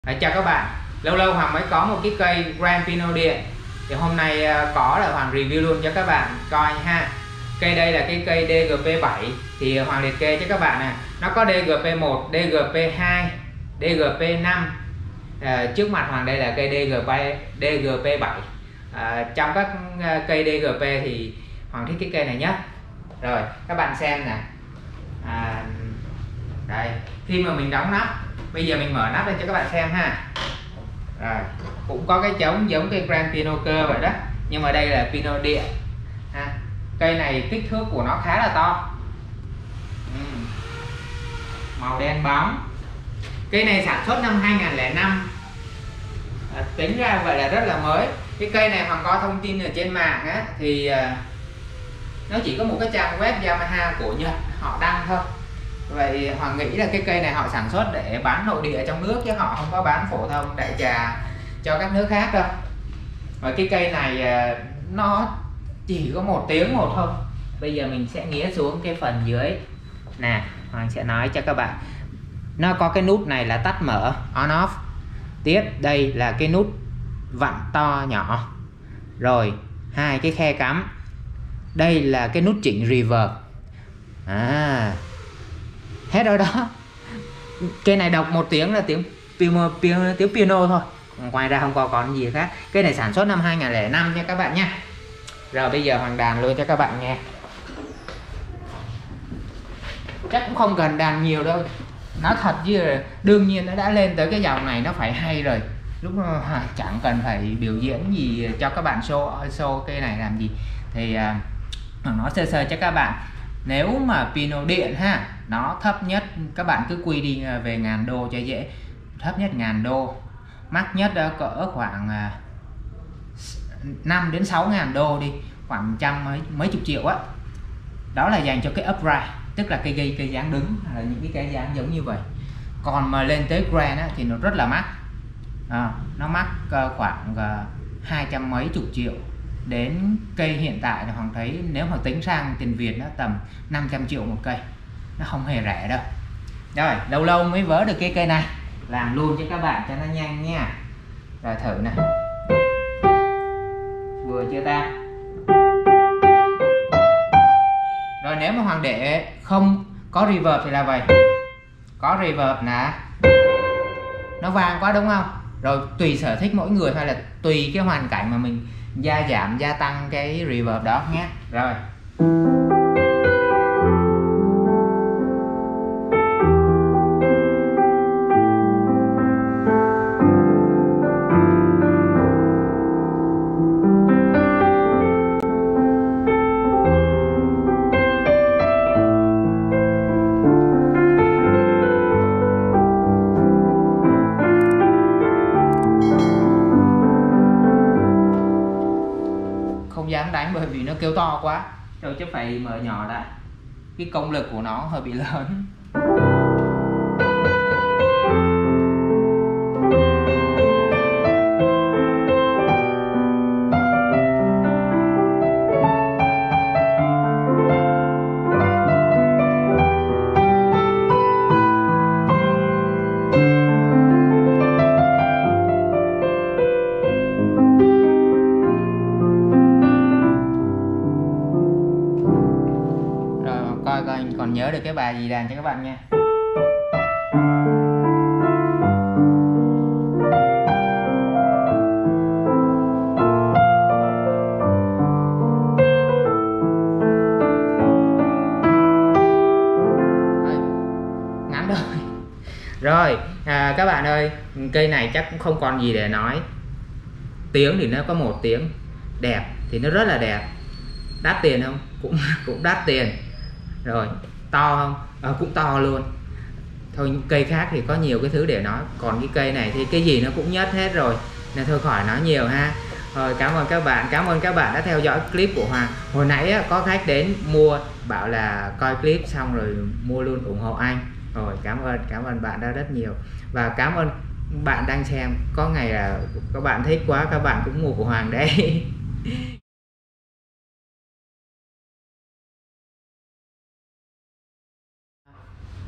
Chào các bạn, lâu lâu Hoàng mới có một cái cây Grand Pino điện. Thì hôm nay có là Hoàng review luôn cho các bạn coi ha. Cây đây là cái cây DGP7. Thì Hoàng liệt kê cho các bạn nè. Nó có DGP1, DGP2, DGP5. Trước mặt Hoàng đây là cây DGP7. Trong các cây DGP thì Hoàng thích cái cây này nhất. Rồi các bạn xem nè. Đây, khi mà mình đóng nắp, bây giờ mình mở nắp lên cho các bạn xem ha. Rồi, cũng có cái trống giống cây Grand Pino cơ vậy đó, nhưng mà đây là Pino điện ha. Cây này kích thước của nó khá là to, màu đen bóng. Cây này sản xuất năm 2005, tính ra vậy là rất là mới. Cái cây này Hoàng có thông tin ở trên mạng á, thì nó chỉ có một cái trang web Yamaha của Nhật họ đăng thôi. Vậy Hoàng nghĩ là cái cây này họ sản xuất để bán nội địa trong nước, chứ họ không có bán phổ thông đại trà cho các nước khác đâu. Và cái cây này nó chỉ có một tiếng một thôi. Bây giờ mình sẽ nghía xuống cái phần dưới nè, Hoàng sẽ nói cho các bạn. Nó có cái nút này là tắt mở, on off. Tiếp đây là cái nút vặn to nhỏ. Rồi hai cái khe cắm. Đây là cái nút chỉnh reverb. Hết rồi đó. Cây này đọc một tiếng là tiếng piano thôi, ngoài ra không còn gì khác. Cây này sản xuất năm 2005 nha các bạn nha. Rồi bây giờ Hoàng đàn luôn cho các bạn nghe. Chắc cũng không cần đàn nhiều đâu, nói thật chứ đương nhiên nó đã lên tới cái dòng này nó phải hay rồi. Lúc chẳng cần phải biểu diễn gì cho các bạn show cây này làm gì. Thì Hoàng nói sơ sơ cho các bạn. Nếu mà Pino điện ha, nó thấp nhất các bạn cứ quy đi về ngàn đô cho dễ. Thấp nhất 1000 đô, mắc nhất cỡ khoảng 5 đến 6 ngàn đô đi, khoảng mấy chục triệu á. Đó là dành cho cái upright, tức là cây dáng đứng, là những cái dáng giống như vậy. Còn mà lên tới Grand á, thì nó rất là mắc. Nó mắc khoảng 200 mấy chục triệu. Đến cây hiện tại là Hoàng thấy nếu mà tính sang tiền Việt nó tầm 500 triệu một cây, nó không hề rẻ đâu. Rồi lâu lâu mới vớ được cái cây này, làm luôn cho các bạn cho nó nhanh nha. Rồi thử nè, vừa chưa ta? Rồi nếu mà Hoàng để không có reverb thì là vậy. Có reverb nè, nó vang quá đúng không? Rồi tùy sở thích mỗi người, hay là tùy cái hoàn cảnh mà mình gia giảm gia tăng cái reverb đó nhé. Rồi không dám đánh bởi vì nó kêu to quá, rồi chứ phải mở nhỏ lại. Cái công lực của nó hơi bị lớn. Coi anh còn nhớ được cái bài gì đàn cho các bạn nha. Ngắn rồi. Rồi các bạn ơi, cây này chắc cũng không còn gì để nói. Tiếng thì nó có một tiếng, đẹp thì nó rất là đẹp. Đắt tiền không? Cũng đắt tiền. Rồi to không? Cũng to luôn. Thôi những cây khác thì có nhiều cái thứ để nói, còn cái cây này thì cái gì nó cũng nhất hết rồi, nên thôi khỏi nói nhiều ha. Rồi cảm ơn các bạn đã theo dõi clip của Hoàng. Hồi nãy có khách đến mua, bảo là coi clip xong rồi mua luôn, ủng hộ anh. Rồi cảm ơn bạn đã rất nhiều, và cảm ơn bạn đang xem. Có ngày là các bạn thích quá, các bạn cũng mua của Hoàng đấy.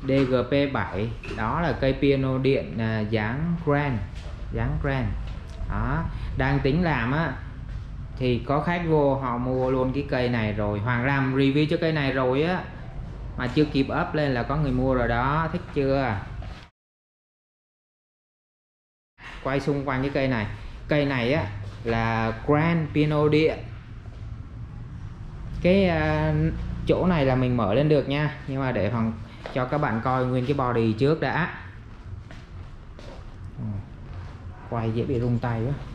DGP7. Đó là cây piano điện dáng grand, đó. Đang tính làm á thì có khách vô họ mua luôn cái cây này rồi. Hoàng làm review cho cây này rồi á mà chưa kịp up lên là có người mua rồi đó. Thích chưa? Quay xung quanh cái cây này. Cây này á là grand piano điện. Cái chỗ này là mình mở lên được nha, nhưng mà để phòng cho các bạn coi nguyên cái body trước đã. Quay dễ bị rung tay quá.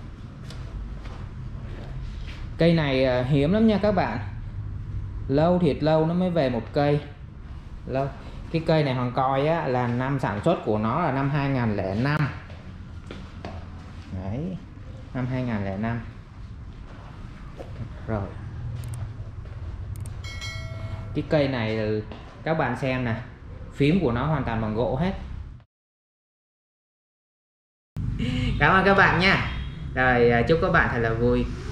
Cây này hiếm lắm nha các bạn, lâu thiệt lâu nó mới về một cây, lâu. Cái cây này Hoàng coi á là năm sản xuất của nó là năm 2005. Đấy, năm 2005 rồi. Cái cây này các bạn xem nè, phím của nó hoàn toàn bằng gỗ hết. Cảm ơn các bạn nha. Rồi chúc các bạn thật là vui.